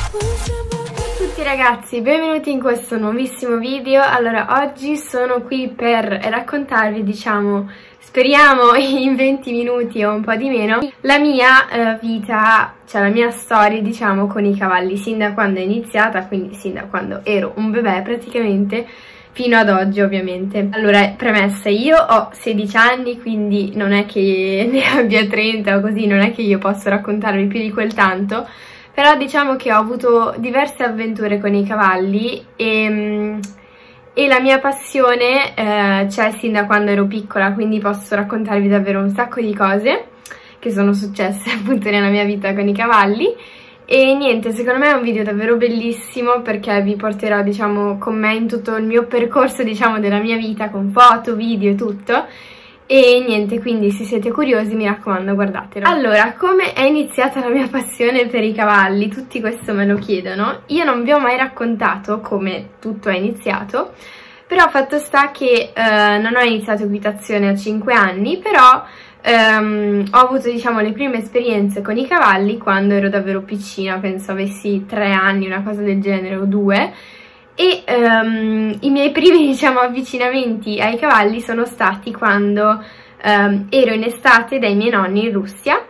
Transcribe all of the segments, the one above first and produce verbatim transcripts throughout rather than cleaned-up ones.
Ciao a tutti ragazzi, benvenuti in questo nuovissimo video. Allora, oggi sono qui per raccontarvi, diciamo, speriamo in venti minuti o un po' di meno, la mia eh, vita, cioè la mia storia, diciamo, con i cavalli, sin da quando è iniziata, quindi sin da quando ero un bebè praticamente, fino ad oggi ovviamente. Allora, premessa, io ho sedici anni, quindi non è che ne abbia trenta o così, non è che io posso raccontarvi più di quel tanto, però diciamo che ho avuto diverse avventure con i cavalli e, e la mia passione eh, c'è sin da quando ero piccola, quindi posso raccontarvi davvero un sacco di cose che sono successe appunto nella mia vita con i cavalli. E niente, secondo me è un video davvero bellissimo perché vi porterò, diciamo, con me in tutto il mio percorso, diciamo, della mia vita, con foto, video e tutto. E niente, quindi se siete curiosi mi raccomando, guardatelo. Allora, come è iniziata la mia passione per i cavalli? Tutti questo me lo chiedono. Io non vi ho mai raccontato come tutto è iniziato, però fatto sta che eh, non ho iniziato equitazione a cinque anni, però Um, ho avuto, diciamo, le prime esperienze con i cavalli quando ero davvero piccina, penso avessi tre anni, una cosa del genere, o due, e um, i miei primi, diciamo, avvicinamenti ai cavalli sono stati quando um, ero in estate dai miei nonni in Russia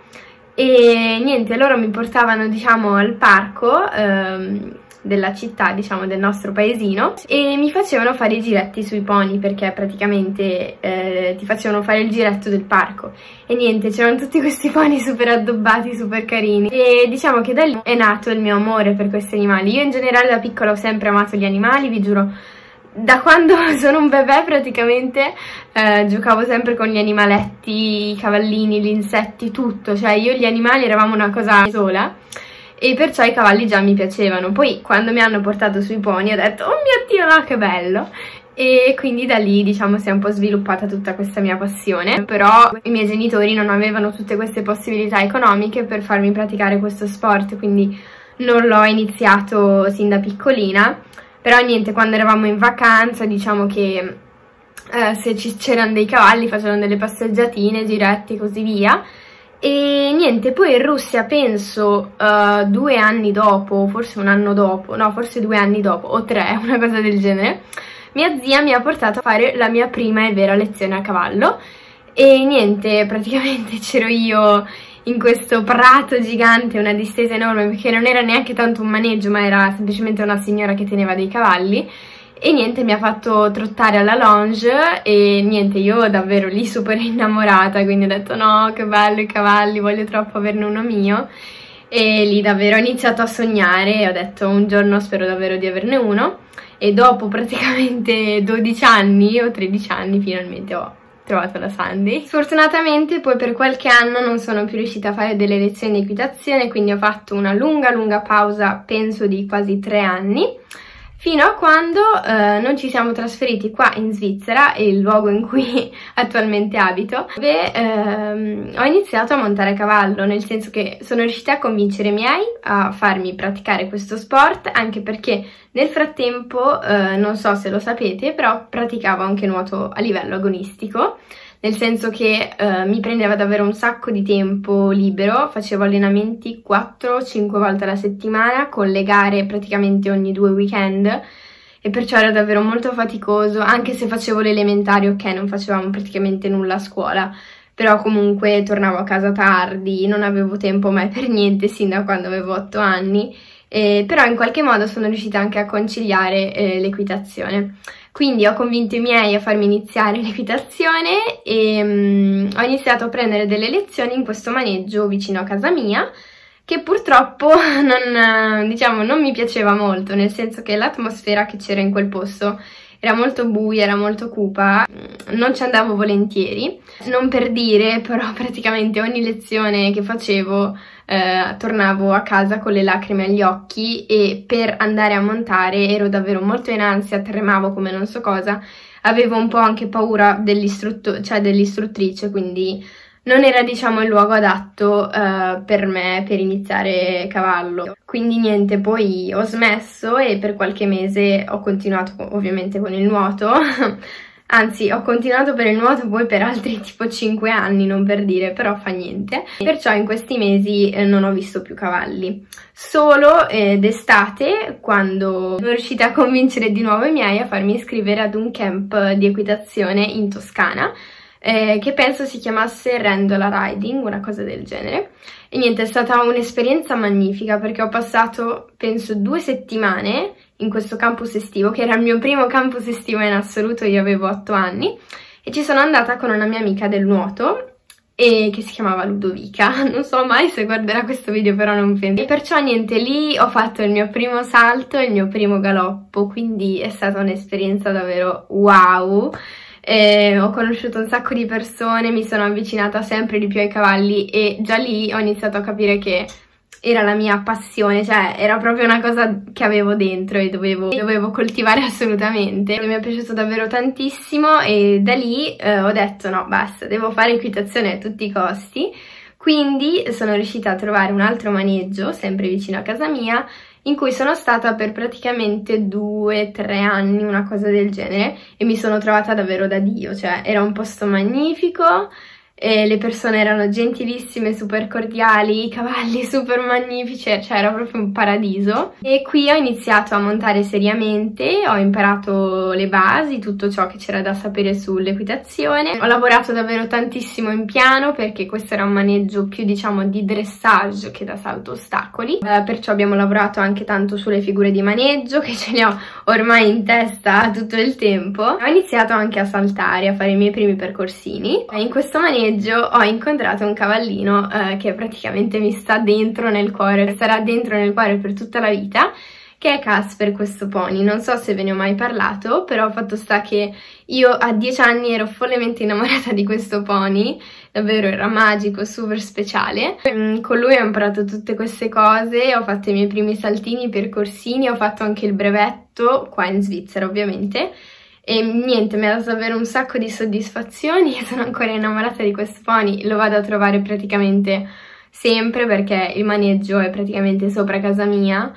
e niente, loro mi portavano, diciamo, al parco um, della città, diciamo, del nostro paesino, e mi facevano fare i giretti sui pony perché praticamente eh, ti facevano fare il giretto del parco e niente, c'erano tutti questi pony super addobbati, super carini, e diciamo che da lì è nato il mio amore per questi animali. Io in generale da piccola ho sempre amato gli animali, vi giuro, da quando sono un bebè praticamente eh, giocavo sempre con gli animaletti, i cavallini, gli insetti, tutto, cioè io e gli animali eravamo una cosa sola. E perciò i cavalli già mi piacevano. Poi quando mi hanno portato sui pony ho detto oh mio Dio, no, che bello! E quindi da lì, diciamo, si è un po' sviluppata tutta questa mia passione. Però i miei genitori non avevano tutte queste possibilità economiche per farmi praticare questo sport, quindi non l'ho iniziato sin da piccolina. Però niente, quando eravamo in vacanza, diciamo che eh, se c'erano dei cavalli facevano delle passeggiatine, giretti e così via. E niente, poi in Russia penso uh, due anni dopo, forse un anno dopo, no forse due anni dopo o tre, una cosa del genere, mia zia mi ha portato a fare la mia prima e vera lezione a cavallo e niente, praticamente c'ero io in questo prato gigante, una distesa enorme, perché non era neanche tanto un maneggio ma era semplicemente una signora che teneva dei cavalli. E niente, mi ha fatto trottare alla longe e niente, io davvero lì super innamorata, quindi ho detto no, che bello i cavalli, voglio troppo averne uno mio. E lì davvero ho iniziato a sognare e ho detto un giorno spero davvero di averne uno. E dopo praticamente dodici anni o tredici anni finalmente ho trovato la Sandy. Sfortunatamente poi per qualche anno non sono più riuscita a fare delle lezioni di equitazione, quindi ho fatto una lunga lunga pausa, penso di quasi tre anni. Fino a quando eh, non ci siamo trasferiti qua in Svizzera, il luogo in cui attualmente abito, dove ehm, ho iniziato a montare a cavallo, nel senso che sono riuscita a convincere i miei a farmi praticare questo sport, anche perché nel frattempo, eh, non so se lo sapete, però praticavo anche nuoto a livello agonistico, nel senso che eh, mi prendeva davvero un sacco di tempo libero, facevo allenamenti quattro cinque volte alla settimana con le gare praticamente ogni due weekend e perciò era davvero molto faticoso, anche se facevo le elementari, ok, non facevamo praticamente nulla a scuola, però comunque tornavo a casa tardi, non avevo tempo mai per niente sin da quando avevo otto anni, eh, però in qualche modo sono riuscita anche a conciliare eh, l'equitazione. Quindi ho convinto i miei a farmi iniziare l'equitazione e um, ho iniziato a prendere delle lezioni in questo maneggio vicino a casa mia, che purtroppo non, diciamo, non mi piaceva molto, nel senso che l'atmosfera che c'era in quel posto era molto buia, era molto cupa, non ci andavo volentieri. Non per dire, però praticamente ogni lezione che facevo eh, tornavo a casa con le lacrime agli occhi e per andare a montare ero davvero molto in ansia, tremavo come non so cosa, avevo un po' anche paura dell'istrutto- cioè dell'istruttrice, quindi non era, diciamo, il luogo adatto uh, per me per iniziare cavallo. Quindi niente, poi ho smesso e per qualche mese ho continuato ovviamente con il nuoto Anzi, ho continuato per il nuoto poi per altri tipo cinque anni, non per dire, però fa niente. Perciò in questi mesi eh, non ho visto più cavalli. Solo eh, d'estate, quando sono riuscita a convincere di nuovo i miei a farmi iscrivere ad un camp di equitazione in Toscana, eh, che penso si chiamasse Rendola Riding, una cosa del genere. E niente, è stata un'esperienza magnifica perché ho passato, penso, due settimane in questo campus estivo, che era il mio primo campus estivo in assoluto, io avevo otto anni, e ci sono andata con una mia amica del nuoto, e che si chiamava Ludovica, non so mai se guarderà questo video, però non penso. E perciò niente, lì ho fatto il mio primo salto, il mio primo galoppo, quindi è stata un'esperienza davvero wow. Eh, ho conosciuto un sacco di persone, mi sono avvicinata sempre di più ai cavalli e già lì ho iniziato a capire che era la mia passione, cioè era proprio una cosa che avevo dentro e dovevo, dovevo coltivare assolutamente. Mi è piaciuto davvero tantissimo e da lì eh, ho detto no, basta, devo fare equitazione a tutti i costi. Quindi sono riuscita a trovare un altro maneggio, sempre vicino a casa mia, in cui sono stata per praticamente due tre anni, una cosa del genere, e mi sono trovata davvero da Dio, cioè era un posto magnifico, e le persone erano gentilissime, super cordiali, i cavalli super magnifici, cioè era proprio un paradiso. E qui ho iniziato a montare seriamente, ho imparato le basi, tutto ciò che c'era da sapere sull'equitazione. Ho lavorato davvero tantissimo in piano perché questo era un maneggio più diciamo di dressage che da salto ostacoli, eh, perciò abbiamo lavorato anche tanto sulle figure di maneggio che ce le ho ormai in testa tutto il tempo. Ho iniziato anche a saltare, a fare i miei primi percorsini e in questo maneggio ho incontrato un cavallino eh, che praticamente mi sta dentro nel cuore, sarà dentro nel cuore per tutta la vita, che è Casper, questo pony. Non so se ve ne ho mai parlato, però fatto sta che io a dieci anni ero follemente innamorata di questo pony, davvero era magico, super speciale. Con lui ho imparato tutte queste cose, ho fatto i miei primi saltini, percorsini, ho fatto anche il brevetto, qua in Svizzera ovviamente, e niente, mi ha dato davvero un sacco di soddisfazioni e sono ancora innamorata di questo pony, lo vado a trovare praticamente sempre perché il maneggio è praticamente sopra casa mia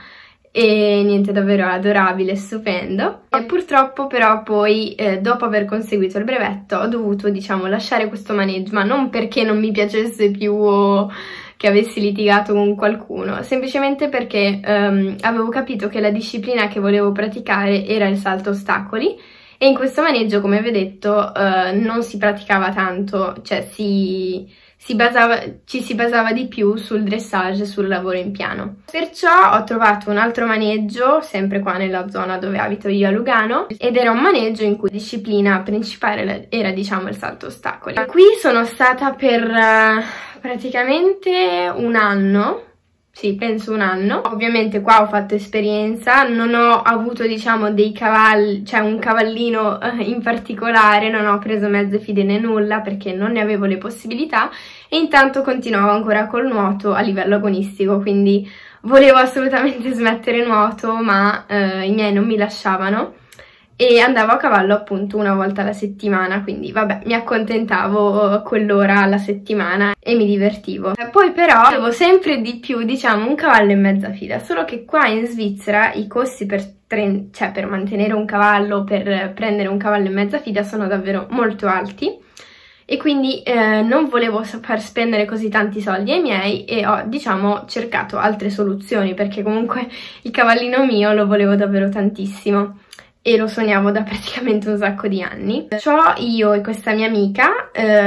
e niente, davvero adorabile, stupendo. E purtroppo però poi eh, dopo aver conseguito il brevetto ho dovuto diciamo lasciare questo maneggio, ma non perché non mi piacesse più o che avessi litigato con qualcuno, semplicemente perché ehm, avevo capito che la disciplina che volevo praticare era il salto ostacoli. E in questo maneggio, come vi ho detto, eh, non si praticava tanto, cioè si, si basava, ci si basava di più sul dressage e sul lavoro in piano. Perciò ho trovato un altro maneggio, sempre qua nella zona dove abito io a Lugano, ed era un maneggio in cui la disciplina principale era, diciamo, il salto ostacoli. Qui sono stata per uh, praticamente un anno. Sì, penso un anno. Ovviamente qua ho fatto esperienza, non ho avuto diciamo dei cavalli, cioè un cavallino eh, in particolare, non ho preso mezze fide né nulla perché non ne avevo le possibilità e intanto continuavo ancora col nuoto a livello agonistico, quindi volevo assolutamente smettere nuoto ma eh, i miei non mi lasciavano e andavo a cavallo appunto una volta alla settimana, quindi vabbè, mi accontentavo quell'ora alla settimana e mi divertivo. Poi però avevo sempre di più, diciamo, un cavallo in mezza fida, solo che qua in Svizzera i costi per, cioè, per mantenere un cavallo, per prendere un cavallo in mezza fida sono davvero molto alti e quindi eh, non volevo far spendere così tanti soldi ai miei e ho, diciamo, cercato altre soluzioni perché comunque il cavallino mio lo volevo davvero tantissimo e lo sognavo da praticamente un sacco di anni. Perciò io e questa mia amica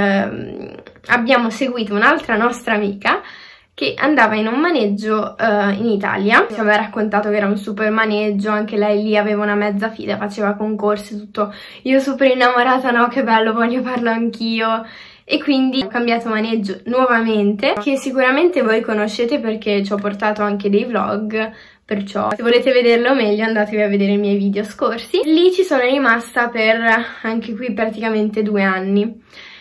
eh, abbiamo seguito un'altra nostra amica che andava in un maneggio eh, in Italia. Ci aveva raccontato che era un super maneggio, anche lei lì aveva una mezza fida, faceva concorsi, tutto. Io super innamorata, no che bello, voglio farlo anch'io. E quindi ho cambiato maneggio nuovamente, che sicuramente voi conoscete perché ci ho portato anche dei vlog, perciò se volete vederlo meglio andatevi a vedere i miei video scorsi. Lì ci sono rimasta per anche qui praticamente due anni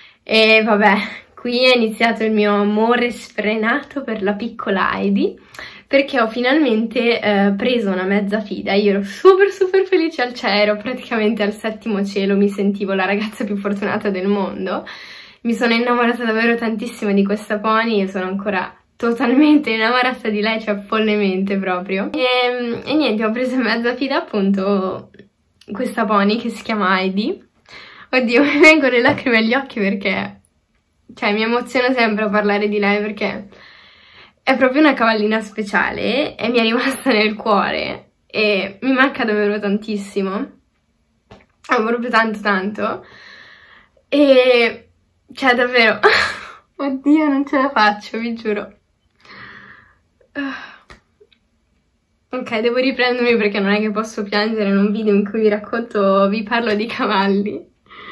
e vabbè, qui è iniziato il mio amore sfrenato per la piccola Heidi perché ho finalmente eh, preso una mezza fida. Io ero super super felice al cielo, ero praticamente al settimo cielo, mi sentivo la ragazza più fortunata del mondo. Mi sono innamorata davvero tantissimo di questa pony, io sono ancora totalmente innamorata di lei, cioè follemente proprio. E, e niente, ho preso in mezza fida appunto questa pony che si chiama Heidi. Oddio, mi vengono le lacrime agli occhi perché, cioè, mi emoziona sempre a parlare di lei perché è proprio una cavallina speciale e mi è rimasta nel cuore e mi manca davvero tantissimo, amo proprio tanto tanto e, cioè, davvero, oddio, non ce la faccio, vi giuro. Ok, devo riprendermi perché non è che posso piangere in un video in cui vi racconto, vi parlo di cavalli.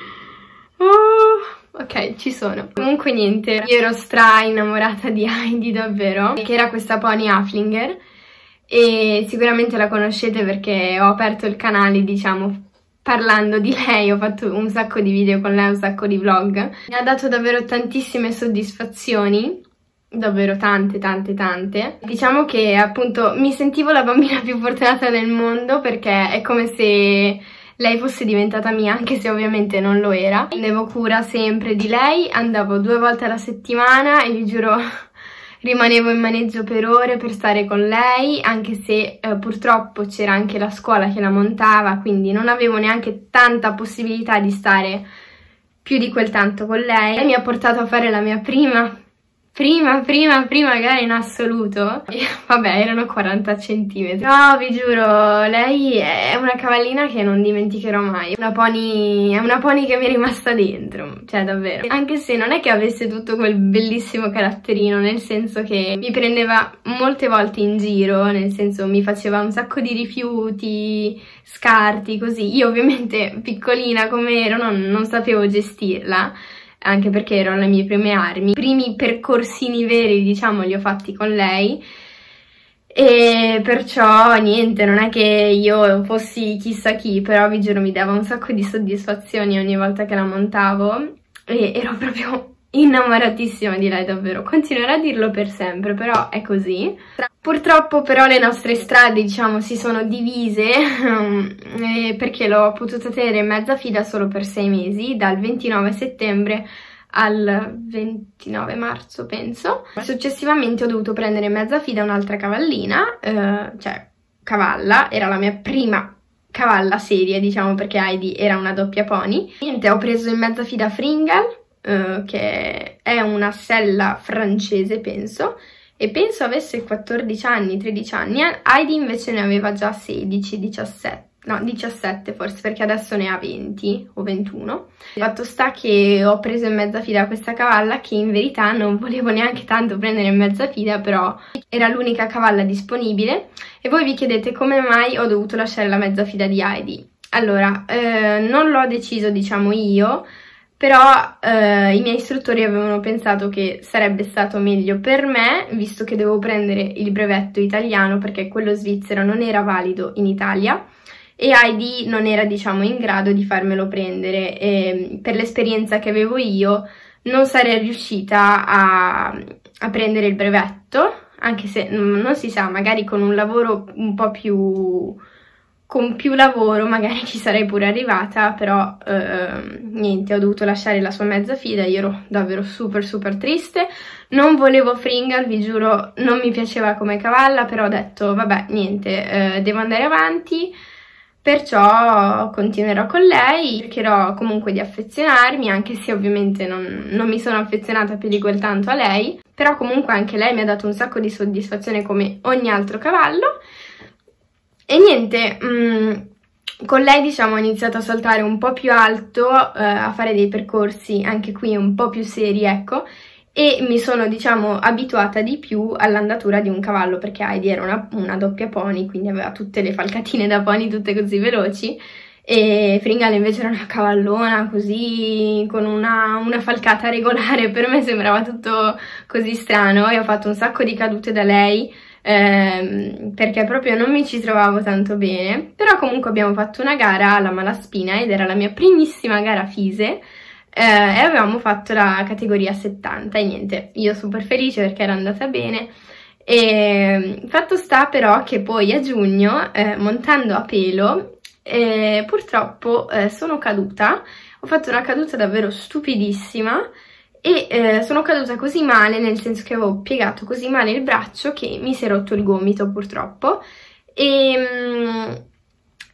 Oh, ok, ci sono. Comunque niente, io ero stra innamorata di Heidi davvero, che era questa pony Haflinger e sicuramente la conoscete perché ho aperto il canale, diciamo, parlando di lei, ho fatto un sacco di video con lei, un sacco di vlog. Mi ha dato davvero tantissime soddisfazioni, davvero tante tante tante. Diciamo che appunto mi sentivo la bambina più fortunata del mondo perché è come se lei fosse diventata mia, anche se ovviamente non lo era. Prendevo cura sempre di lei, andavo due volte alla settimana e vi giuro rimanevo in maneggio per ore per stare con lei, anche se eh, purtroppo c'era anche la scuola che la montava, quindi non avevo neanche tanta possibilità di stare più di quel tanto con lei. Lei mi ha portato a fare la mia prima Prima, prima, prima gara in assoluto, e, vabbè, erano quaranta centimetri. No, vi giuro, lei è una cavallina che non dimenticherò mai. Una pony, è una pony che mi è rimasta dentro, cioè davvero. Anche se non è che avesse tutto quel bellissimo caratterino, nel senso che mi prendeva molte volte in giro, nel senso mi faceva un sacco di rifiuti, scarti, così. Io ovviamente piccolina come ero non, non sapevo gestirla, anche perché erano le mie prime armi. I primi percorsini veri, diciamo, li ho fatti con lei e perciò niente, non è che io fossi chissà chi, però vi giuro mi dava un sacco di soddisfazioni ogni volta che la montavo e ero proprio innamoratissima di lei davvero. Continuerò a dirlo per sempre, però è così. Purtroppo però le nostre strade, diciamo, si sono divise eh, perché l'ho potuta tenere in mezza fida solo per sei mesi, dal ventinove settembre al ventinove marzo, penso. Successivamente ho dovuto prendere in mezza fida un'altra cavallina, eh, cioè cavalla, era la mia prima cavalla seria, diciamo, perché Heidi era una doppia pony. Niente, ho preso in mezza fida Fringal, Uh, che è una sella francese, penso, e penso avesse quattordici anni, tredici anni. Heidi invece ne aveva già sedici, diciassette, no, diciassette forse, perché adesso ne ha venti o ventuno. Il fatto sta che ho preso in mezza fida questa cavalla che in verità non volevo neanche tanto prendere in mezza fida, però era l'unica cavalla disponibile. E voi vi chiedete come mai ho dovuto lasciare la mezza fida di Heidi. Allora, eh, non l'ho deciso, diciamo, io, però eh, i miei istruttori avevano pensato che sarebbe stato meglio per me, visto che dovevo prendere il brevetto italiano perché quello svizzero non era valido in Italia e Heidi non era, diciamo, in grado di farmelo prendere e per l'esperienza che avevo io non sarei riuscita a, a prendere il brevetto, anche se non si sa, magari con un lavoro un po' più... con più lavoro magari ci sarei pure arrivata, però eh, niente, ho dovuto lasciare la sua mezza fida, io ero davvero super super triste, non volevo Fringal, vi giuro, non mi piaceva come cavalla, però ho detto vabbè, niente, eh, devo andare avanti, perciò continuerò con lei, cercherò comunque di affezionarmi, anche se ovviamente non, non mi sono affezionata più di quel tanto a lei, però comunque anche lei mi ha dato un sacco di soddisfazione come ogni altro cavallo. E niente, mh, con lei, diciamo, ho iniziato a saltare un po' più alto, eh, a fare dei percorsi anche qui un po' più seri, ecco, e mi sono, diciamo, abituata di più all'andatura di un cavallo, perché Heidi era una, una doppia pony, quindi aveva tutte le falcatine da pony, tutte così veloci, e Fringal invece era una cavallona così, con una, una falcata regolare, per me sembrava tutto così strano, e ho fatto un sacco di cadute da lei, ehm, perché proprio non mi ci trovavo tanto bene, però comunque abbiamo fatto una gara alla Malaspina ed era la mia primissima gara FISE, eh, e avevamo fatto la categoria settanta e niente, io super felice perché era andata bene. E fatto sta però che poi a giugno, eh, montando a pelo, eh, purtroppo eh, sono caduta, ho fatto una caduta davvero stupidissima e eh, sono caduta così male, nel senso che avevo piegato così male il braccio che mi si è rotto il gomito purtroppo e,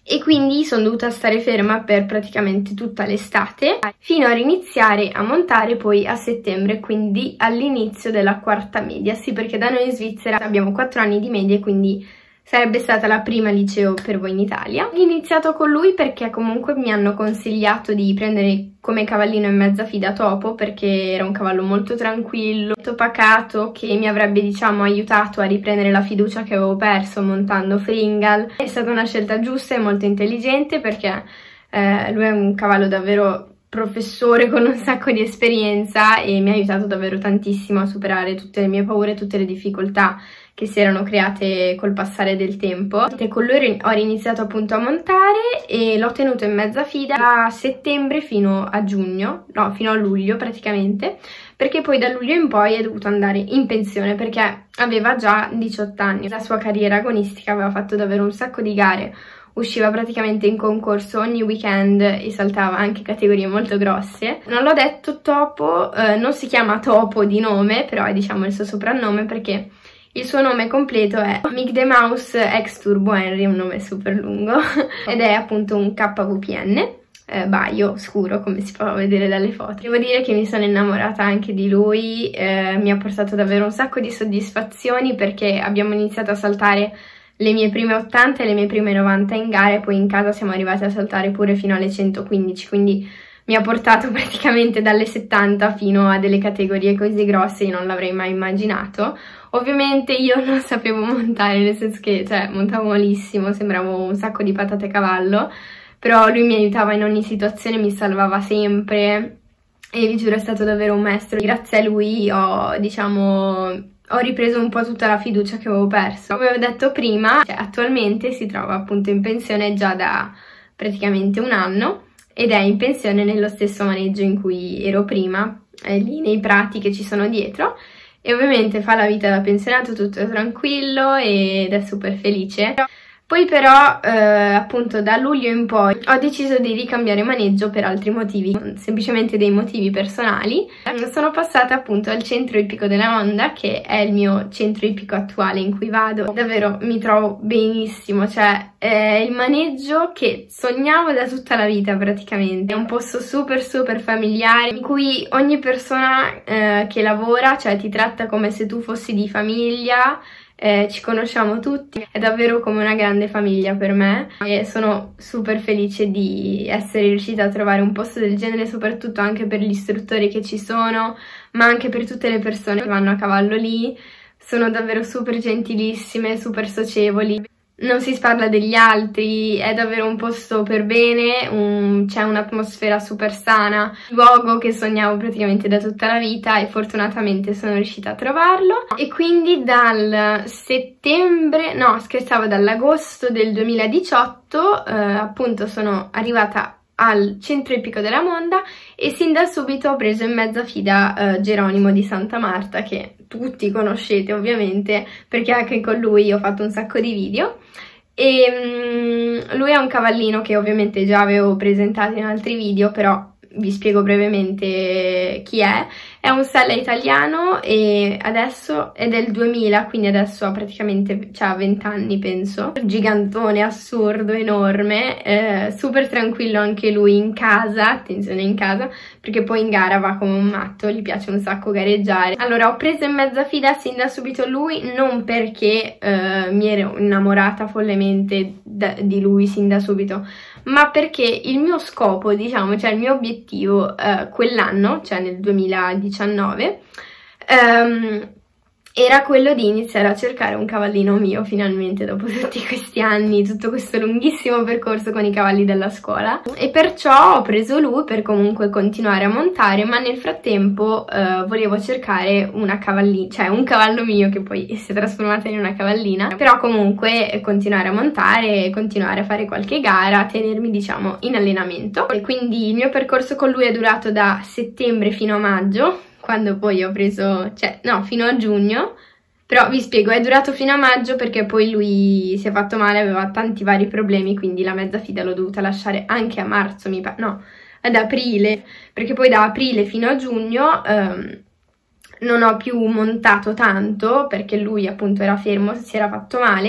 e quindi sono dovuta stare ferma per praticamente tutta l'estate fino a riniziare a montare poi a settembre, quindi all'inizio della quarta media. Sì, perché da noi in Svizzera abbiamo quattro anni di media, quindi sarebbe stata la prima liceo per voi in Italia. Ho iniziato con lui perché comunque mi hanno consigliato di prendere come cavallino in mezza fida Topo, perché era un cavallo molto tranquillo, molto pacato, che mi avrebbe, diciamo, aiutato a riprendere la fiducia che avevo perso montando Fringal. È stata una scelta giusta e molto intelligente, perché eh, lui è un cavallo davvero professore con un sacco di esperienza e mi ha aiutato davvero tantissimo a superare tutte le mie paure, tutte le difficoltà che si erano create col passare del tempo. E con lui ho iniziato appunto a montare e l'ho tenuto in mezza fida da settembre fino a giugno, no, fino a luglio praticamente, perché poi da luglio in poi è dovuto andare in pensione perché aveva già diciotto anni. La sua carriera agonistica, aveva fatto davvero un sacco di gare, usciva praticamente in concorso ogni weekend e saltava anche categorie molto grosse. Non l'ho detto, Topo eh, non si chiama Topo di nome, però è, diciamo, il suo soprannome, perché il suo nome completo è Mick the Mouse ex Turbo Henry, un nome super lungo, ed è appunto un K V P N, eh, baio scuro, come si può vedere dalle foto. Devo dire che mi sono innamorata anche di lui, eh, mi ha portato davvero un sacco di soddisfazioni, perché abbiamo iniziato a saltare le mie prime ottanta e le mie prime novanta in gara, e poi in casa siamo arrivati a saltare pure fino alle centoquindici, quindi mi ha portato praticamente dalle settanta fino a delle categorie così grosse, io non l'avrei mai immaginato. Ovviamente io non sapevo montare, nel senso che, cioè, montavo malissimo, sembravo un sacco di patate a cavallo, però lui mi aiutava in ogni situazione, mi salvava sempre e vi giuro è stato davvero un maestro. Grazie a lui ho, diciamo, ho ripreso un po' tutta la fiducia che avevo perso. Come ho detto prima, cioè, attualmente si trova appunto in pensione già da praticamente un anno, ed è in pensione nello stesso maneggio in cui ero prima, eh, lì nei prati che ci sono dietro, e ovviamente fa la vita da pensionato tutto tranquillo ed è super felice. Poi però, eh, appunto, da luglio in poi ho deciso di ricambiare maneggio per altri motivi, semplicemente dei motivi personali. Sono passata appunto al centro ippico della Honda, che è il mio centro ippico attuale in cui vado. Davvero mi trovo benissimo, cioè è il maneggio che sognavo da tutta la vita praticamente. È un posto super super familiare, in cui ogni persona eh, che lavora, cioè, ti tratta come se tu fossi di famiglia. Eh, ci conosciamo tutti, è davvero come una grande famiglia per me e sono super felice di essere riuscita a trovare un posto del genere, soprattutto anche per gli istruttori che ci sono, ma anche per tutte le persone che vanno a cavallo lì. Sono davvero super gentilissime, super socievoli, non si parla degli altri, è davvero un posto per bene, un, c'è un'atmosfera super sana, il luogo che sognavo praticamente da tutta la vita, e fortunatamente sono riuscita a trovarlo. E quindi dal settembre, no scherzavo, dall'agosto del duemiladiciotto eh, appunto sono arrivata al centro ippico della Monda e sin da subito ho preso in mezza fida eh, Geronimo di Santa Marta, che tutti conoscete ovviamente perché anche con lui ho fatto un sacco di video. E um, lui è un cavallino che ovviamente già avevo presentato in altri video, però vi spiego brevemente chi è. È un sella italiano e adesso è del duemila, quindi adesso ha praticamente cioè, venti anni penso. Gigantone, assurdo, enorme, eh, super tranquillo anche lui in casa, attenzione in casa, perché poi in gara va come un matto, gli piace un sacco gareggiare. Allora ho preso in mezza fida sin da subito lui, non perché eh, mi ero innamorata follemente di lui sin da subito, ma perché il mio scopo, diciamo, cioè il mio obiettivo eh, quell'anno, cioè nel duemiladiciannove, ehm, era quello di iniziare a cercare un cavallino mio finalmente, dopo tutti questi anni, tutto questo lunghissimo percorso con i cavalli della scuola, e perciò ho preso lui per comunque continuare a montare, ma nel frattempo eh, volevo cercare una cavallina, cioè un cavallo mio che poi si è trasformata in una cavallina, però comunque continuare a montare, continuare a fare qualche gara, tenermi, diciamo, in allenamento. E quindi il mio percorso con lui è durato da settembre fino a maggio, quando poi ho preso, cioè no, fino a giugno, però vi spiego, è durato fino a maggio perché poi lui si è fatto male, aveva tanti vari problemi, quindi la mezza fida l'ho dovuta lasciare anche a marzo, mi pare, no, ad aprile, perché poi da aprile fino a giugno ehm, non ho più montato tanto, perché lui appunto era fermo, si era fatto male,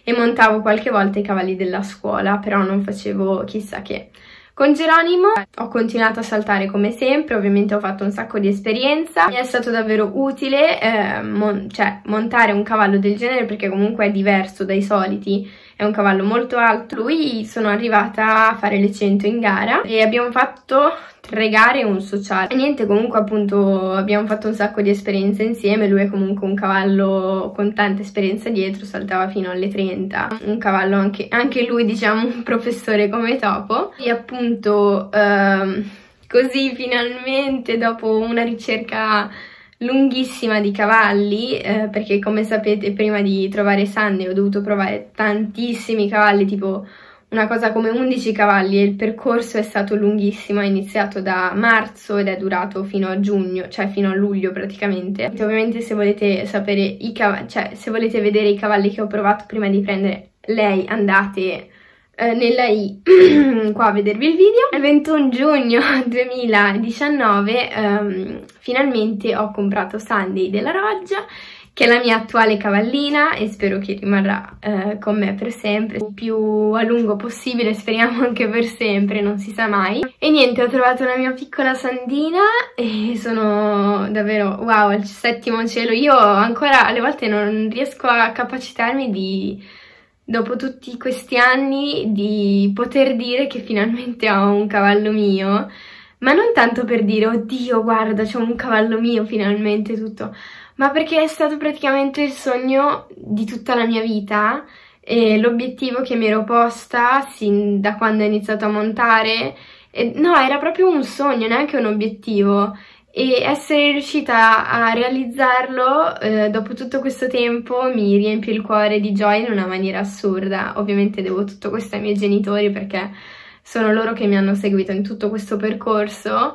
e montavo qualche volta i cavalli della scuola, però non facevo chissà che. Con Geronimo ho continuato a saltare come sempre, ovviamente ho fatto un sacco di esperienza, mi è stato davvero utile eh, mon cioè, montare un cavallo del genere perché comunque è diverso dai soliti, è un cavallo molto alto. Lui sono arrivata a fare le cento in gara e abbiamo fatto tre gare e un sociale. E niente, comunque appunto abbiamo fatto un sacco di esperienze insieme, lui è comunque un cavallo con tanta esperienza dietro, saltava fino alle trenta, un cavallo anche, anche lui diciamo un professore come Topo. E appunto ehm, così finalmente dopo una ricerca lunghissima di cavalli, eh, perché come sapete prima di trovare Sunday ho dovuto provare tantissimi cavalli, tipo una cosa come undici cavalli, e il percorso è stato lunghissimo, è iniziato da marzo ed è durato fino a giugno, cioè fino a luglio praticamente. E ovviamente se volete sapere i cavalli, cioè se volete vedere i cavalli che ho provato prima di prendere lei, andate eh, nella i qua a vedervi il video. Il ventuno giugno duemiladiciannove ehm, finalmente ho comprato Sunday della Roggia, che è la mia attuale cavallina e spero che rimarrà eh, con me per sempre, il più a lungo possibile, speriamo anche per sempre, non si sa mai. E niente, ho trovato la mia piccola Sandina e sono davvero wow, al settimo cielo. Io ancora alle volte non riesco a capacitarmi di, dopo tutti questi anni, di poter dire che finalmente ho un cavallo mio, ma non tanto per dire oddio guarda c'ho un cavallo mio finalmente tutto, ma perché è stato praticamente il sogno di tutta la mia vita e l'obiettivo che mi ero posta sin da quando ho iniziato a montare. E no, era proprio un sogno, neanche un obiettivo, e essere riuscita a realizzarlo eh, dopo tutto questo tempo mi riempie il cuore di gioia in una maniera assurda. Ovviamente devo tutto questo ai miei genitori perché sono loro che mi hanno seguito in tutto questo percorso.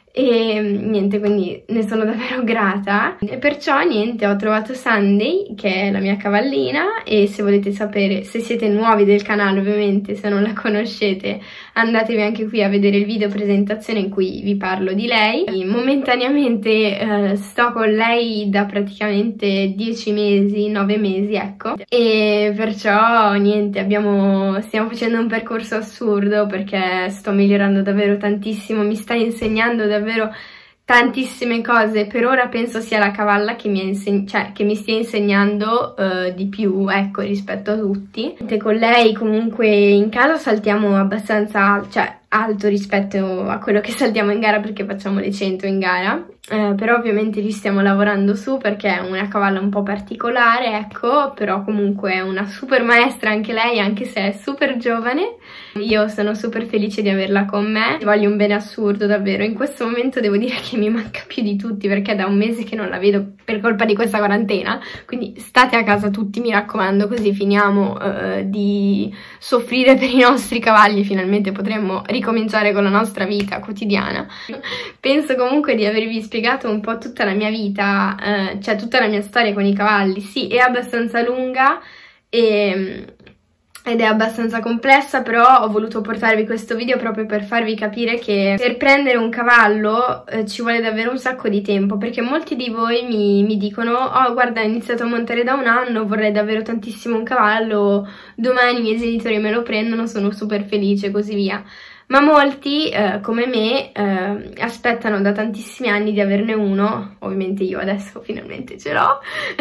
E niente, quindi ne sono davvero grata. E perciò niente, ho trovato Sunday, che è la mia cavallina, e se volete sapere, se siete nuovi del canale ovviamente, se non la conoscete, andatevi anche qui a vedere il video presentazione in cui vi parlo di lei. E momentaneamente eh, sto con lei da praticamente dieci mesi, nove mesi, ecco, e perciò niente, abbiamo, stiamo facendo un percorso assurdo perché sto migliorando davvero tantissimo, mi sta insegnando davvero davvero tantissime cose. Per ora penso sia la cavalla che mi, cioè, che mi stia insegnando uh, di più, ecco, rispetto a tutti. E con lei comunque in casa saltiamo abbastanza, cioè alto rispetto a quello che saltiamo in gara perché facciamo le cento in gara, eh, però ovviamente ci stiamo lavorando su perché è una cavalla un po' particolare, ecco, però comunque è una super maestra anche lei, anche se è super giovane. Io sono super felice di averla con me, voglio un bene assurdo davvero. In questo momento devo dire che mi manca più di tutti perché è da un mese che non la vedo per colpa di questa quarantena, quindi state a casa tutti, mi raccomando, così finiamo uh, di soffrire per i nostri cavalli, finalmente potremmo ricominciare con la nostra vita quotidiana. Penso comunque di avervi spiegato un po' tutta la mia vita, uh, cioè tutta la mia storia con i cavalli. Sì, è abbastanza lunga e... ed è abbastanza complessa, però ho voluto portarvi questo video proprio per farvi capire che per prendere un cavallo eh, ci vuole davvero un sacco di tempo, perché molti di voi mi, mi dicono oh guarda, ho iniziato a montare da un anno, vorrei davvero tantissimo un cavallo, domani i miei genitori me lo prendono, sono super felice, così via. Ma molti, eh, come me, eh, aspettano da tantissimi anni di averne uno, ovviamente io adesso finalmente ce l'ho,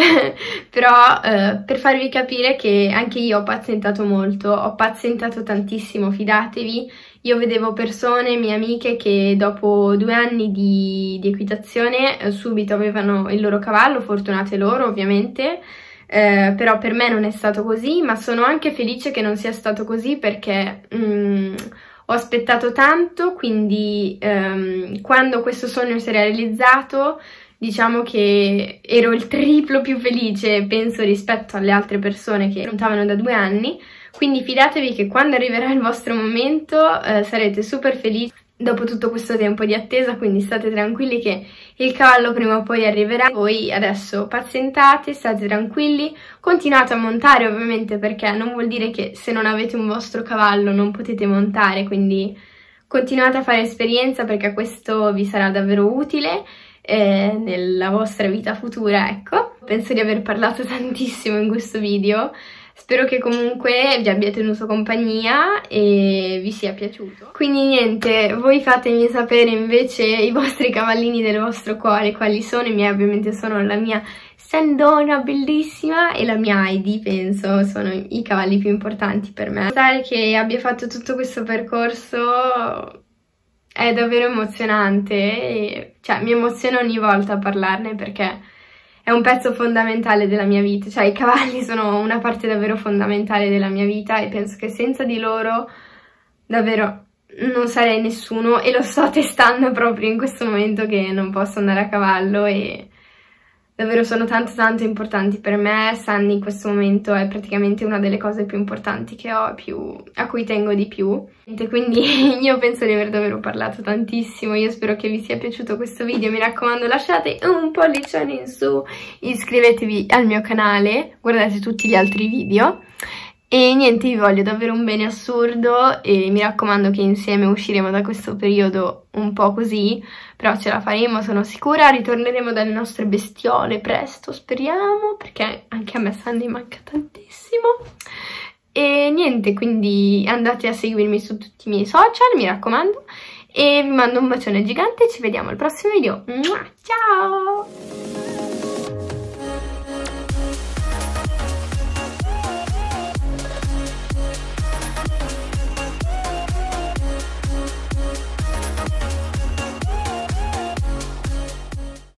però eh, per farvi capire che anche io ho pazientato molto, ho pazientato tantissimo, fidatevi. Io vedevo persone, mie amiche, che dopo due anni di, di equitazione eh, subito avevano il loro cavallo, fortunate loro ovviamente. Eh, però per me non è stato così, ma sono anche felice che non sia stato così perché... Mm, ho aspettato tanto, quindi ehm, quando questo sogno si è realizzato, diciamo che ero il triplo più felice, penso, rispetto alle altre persone che lontavano da due anni. Quindi fidatevi che quando arriverà il vostro momento eh, sarete super felici dopo tutto questo tempo di attesa, quindi state tranquilli che il cavallo prima o poi arriverà. Voi adesso pazientate, state tranquilli, continuate a montare ovviamente, perché non vuol dire che se non avete un vostro cavallo non potete montare, quindi continuate a fare esperienza perché questo vi sarà davvero utile eh, nella vostra vita futura, ecco. Penso di aver parlato tantissimo in questo video. Spero che comunque vi abbia tenuto compagnia e vi sia piaciuto. Quindi niente, voi fatemi sapere invece i vostri cavallini del vostro cuore, quali sono. I miei ovviamente sono la mia Sandona bellissima e la mia Heidi, penso, sono i cavalli più importanti per me. Notare che abbia fatto tutto questo percorso è davvero emozionante, e, cioè mi emoziona ogni volta a parlarne perché è un pezzo fondamentale della mia vita, cioè i cavalli sono una parte davvero fondamentale della mia vita e penso che senza di loro davvero non sarei nessuno, e lo sto testando proprio in questo momento che non posso andare a cavallo e davvero sono tanto tanto importanti per me. Sunny in questo momento è praticamente una delle cose più importanti che ho, più, a cui tengo di più. Quindi io penso di aver davvero parlato tantissimo, io spero che vi sia piaciuto questo video, mi raccomando lasciate un pollicione in su, iscrivetevi al mio canale, guardate tutti gli altri video. E niente, vi voglio davvero un bene assurdo e mi raccomando che insieme usciremo da questo periodo un po' così, però ce la faremo, sono sicura, ritorneremo dalle nostre bestiole presto, speriamo, perché anche a me Sunny manca tantissimo. E niente, quindi andate a seguirmi su tutti i miei social, mi raccomando, e vi mando un bacione gigante, ci vediamo al prossimo video. Ciao!